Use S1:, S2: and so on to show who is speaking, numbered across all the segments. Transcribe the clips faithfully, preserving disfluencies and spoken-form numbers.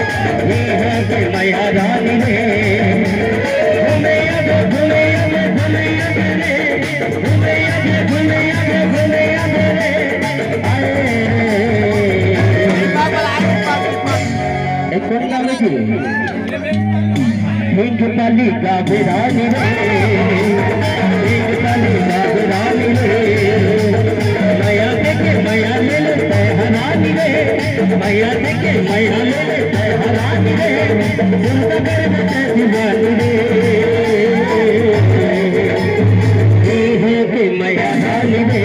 S1: ये है कि मैया रानी रे घूमे आगे घूमे आगे घूमे आगे रे घूमे आगे घूमे आगे घूमे आगे रे आए एक और नाम है एक पाली का बिरानी रे एक पाली का बिरानी रे मैया देखे मैया ले लेते हरानी रे मैया देखे मैया ले लेते हरानी रे सुनता कर बचे दीवानी रे ये है कि मैया रानी रे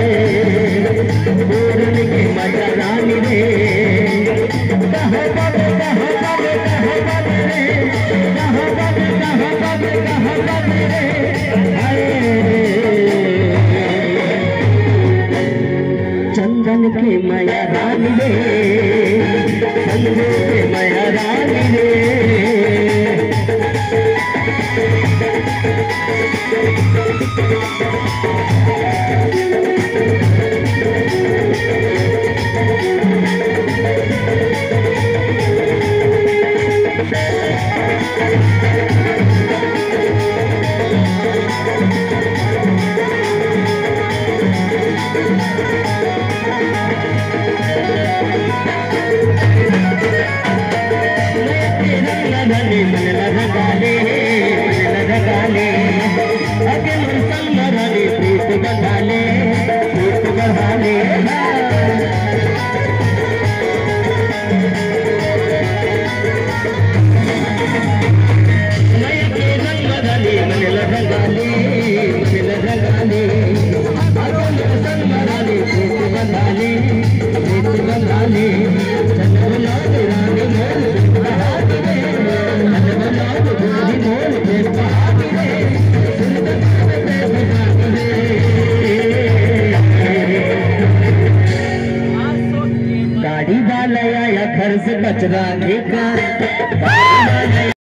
S1: पूरन की मैया रानी रे कहाँ बाबे कहाँ बाबे कहाँ बाबे रे कहाँ बाबे कहाँ बाबे कहाँ बाबे रे आए चंदन की मैया रानी रे संजू की मैया रानी रे मन लगा ले मन लगा ले अगे मन संग मराले प्रीत बंधा ले प्रीत बढ़ा ले नया के रंग मराले मन लगा ले मन लगा ले अगे मन संग मराले प्रीत बंधा ले प्रीत बंधा ले चंद्र लाल रानी मोल बढ़ा दे गाड़ी वाला आया घर से कचरा लेकर।